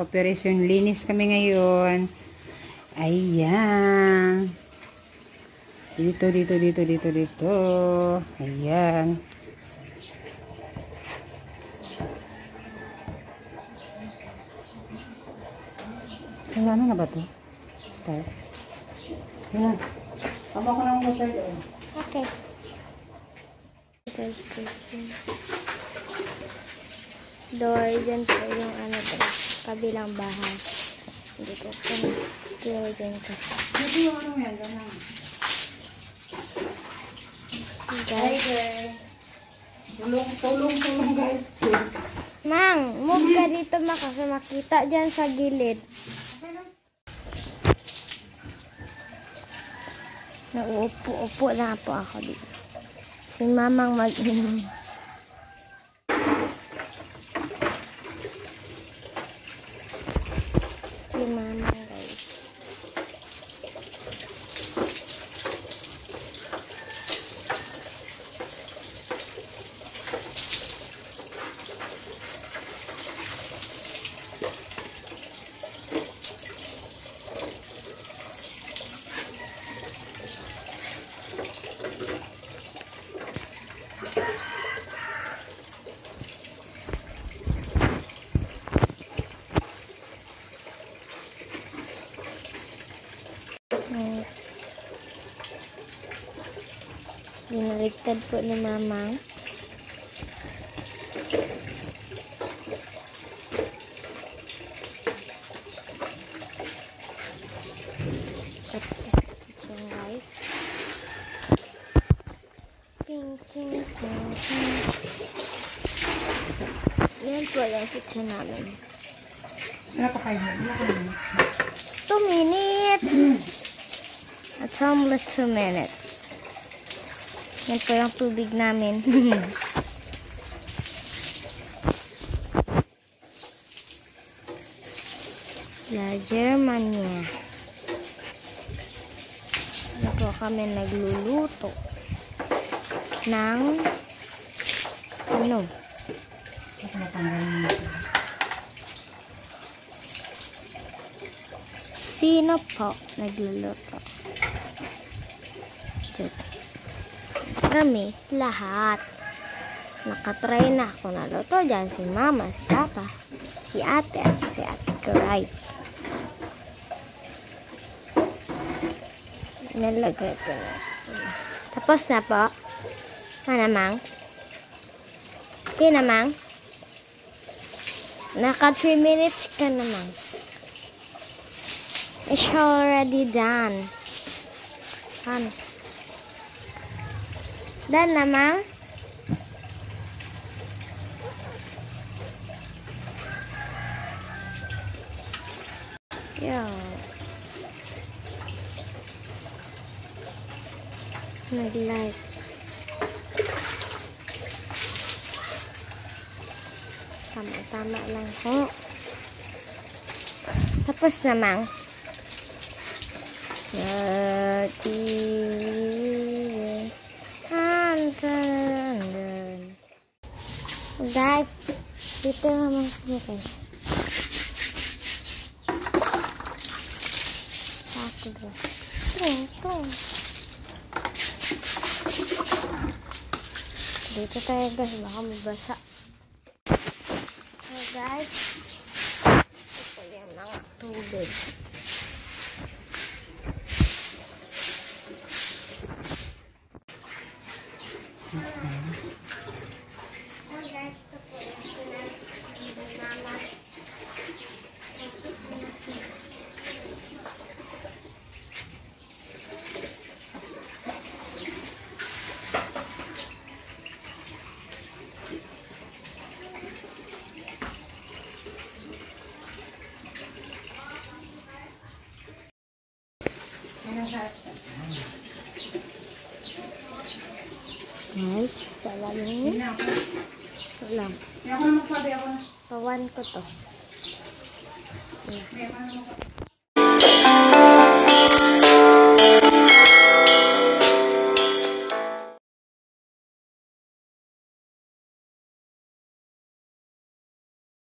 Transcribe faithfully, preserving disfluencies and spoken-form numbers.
operasyon linis kami ngayon. Ayan. Dito, dito, dito, dito, dito. Ayan. Ano na ba to? Start. Ayan. Tama ko ng hotel doon. Okay. Door, dyan po yung ano to, kabilang bahay. Hindi ko po kaya dyan ko. Dito yung ano yan, gano'n. Guys. Tulong, tulong, tulong guys. Mang, move ka dito ma kasi makita dyan sa gilid. Nauupo-upo na po ako dito. Si mamang mag-inom. Si mamang guys. Binaligtad po ni mamang. Yan guys. Ting, ting, ting, ting. Yan po yung kitchen namin. Wala pa kayo. Wala pa kayo. Two minutes. It's almost two minutes. Yan po yung tubig namin. La Germania. Yan po kami nagluluto ng ano? Sino po nagluluto? Dito. Kami lahat. Nakatry na ako na luto dyan. Si mama, si papa, si ate, at si ate Karay. Nalagay ko na. Tapos na po. Ano mang? Okay na mang? Naka three minutes ka naman. It's already done. Ano? Dan naman. Yo. Nag-like. Tama-tama lang po. Tapos naman. Yati. Guys, dito naman kami guys. Ako guys. Ito. Dito tayo guys, baka mabasa. So guys, ito yung mga tubig. Guys, sa lalim. Wala. Ako na magsabi ako na. Pawan ko to. May ako na magsabi.